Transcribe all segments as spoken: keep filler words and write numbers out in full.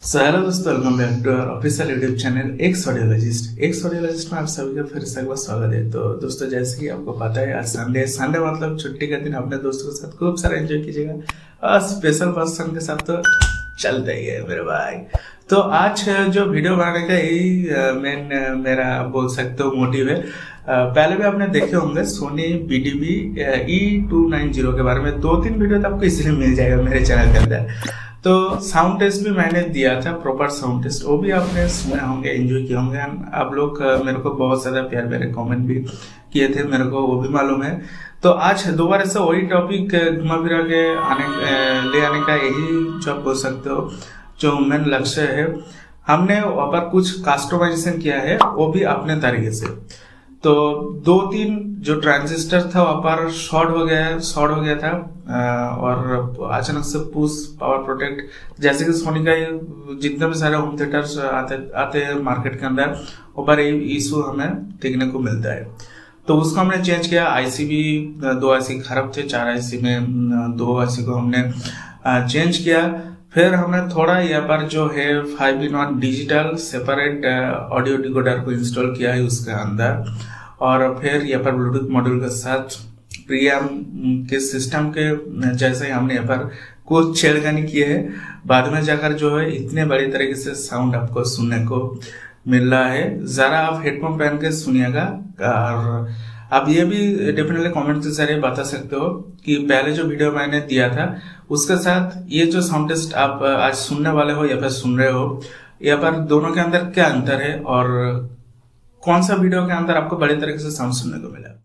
सो hello दोस्तों, welcome back to our official YouTube channel X audiologist. X audiologist में आप सभी का फिर से एक बार स्वागत है। तो दोस्तों, जैसे कि आपको पता है आज संडे है। संडे मतलब छुट्टी का दिन। अपने दोस्तों के साथ खूब सारा एंजॉय कीजिएगा और स्पेशल पर्सन के साथ तो चलते ही है मेरे भाई। तो आज जो वीडियो बनाने का यही मेन मेरा बोल सकते हो मोटिव है। पहले भी आपने देखे होंगे Sony B D B E two nine zero के बारे में दो तीन वीडियो तो आपको इसलिए मिल जाएगा मेरे चैनल के अंदर। तो साउंड टेस्ट भी मैंने दिया था, प्रॉपर साउंड टेस्ट, वो भी आपने सुने होंगे, एंजॉय किए होंगे। आप लोग मेरे को बहुत ज्यादा प्यार प्यारे कमेंट भी किए थे, मेरे को वो भी मालूम है। तो आज दोबारा से वही टॉपिक घुमा फिरा के आने ले आने का यही जो आप बोल सकते हो जो मेन लक्ष्य है। हमने वहाँ पर कुछ कस्टमाइजेशन किया है, वो भी अपने तरीके से। तो दो तीन जो ट्रांजिस्टर था वहाँ पर शॉर्ट हो गया शॉर्ट हो गया था और अचानक से पुश पावर प्रोटेक्ट, जैसे कि सोनी का जितने भी सारे होम थिएटर्स आते आते हैं मार्केट के अंदर, वहाँ पर इशू हमें देखने को मिलता है। तो उसको हमने चेंज किया। आईसी भी दो आईसी खराब थे, चार आईसी में दो आईसी को हमने चेंज किया। फिर हमने थोड़ा यहाँ पर जो है five in one digital separate audio decoder को इंस्टॉल किया है उसके अंदर, और फिर यहाँ पर ब्लूटूथ मॉड्यूल के साथ प्रीएम के सिस्टम के जैसे हमने यहाँ पर कुछ छेड़खानी किए है। बाद में जाकर जो है इतने बड़ी तरीके से साउंड आपको सुनने को मिल रहा है। जरा आप हेडफोन पहन के सुनिएगा। और आप ये भी डेफिनेटली कमेंट के जरिए बता सकते हो कि पहले जो वीडियो मैंने दिया था उसके साथ ये जो साउंड टेस्ट आप आज सुनने वाले हो या फिर सुन रहे हो, यहाँ पर दोनों के अंदर क्या अंतर है और कौन सा वीडियो के अंदर आपको बड़े तरीके से साउंड सुनने को मिला।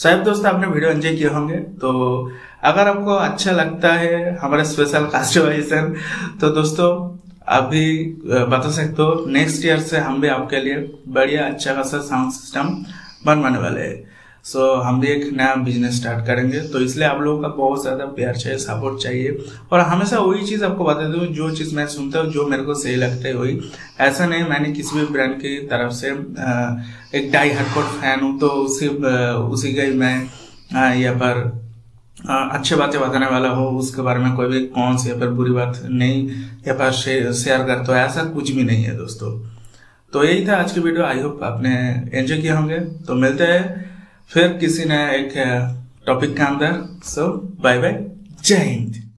शायद दोस्तों आपने वीडियो एंजॉय किए होंगे। तो अगर आपको अच्छा लगता है हमारा स्पेशल कस्टमाइजेशन, तो दोस्तों अभी बता सकते हो नेक्स्ट ईयर से हम भी आपके लिए बढ़िया अच्छा खासा साउंड सिस्टम बनवाने वाले हैं। सो so, हम भी एक नया बिजनेस स्टार्ट करेंगे, तो इसलिए आप लोगों का बहुत ज्यादा प्यार चाहिए, सपोर्ट चाहिए। और हमेशा वही चीज आपको बताते हूँ, जो चीज मैं सुनता हूँ, जो मेरे को सही लगता है वही। ऐसा नहीं मैंने किसी भी ब्रांड की तरफ से एक डाई हार्डकोर फैन हूँ तो उसी उसी का ही मैं यहाँ पर अच्छी बातें बताने वाला हो, उसके बारे में कोई भी कौन सी या फिर बुरी बात नहीं या फिर शेयर करता हूँ, ऐसा कुछ भी नहीं है दोस्तों। तो यही था आज की वीडियो, आई होप आपने एंजॉय किए होंगे। तो मिलते हैं फिर किसी नए एक टॉपिक के अंदर। सो बाय बाय, जय हिंद।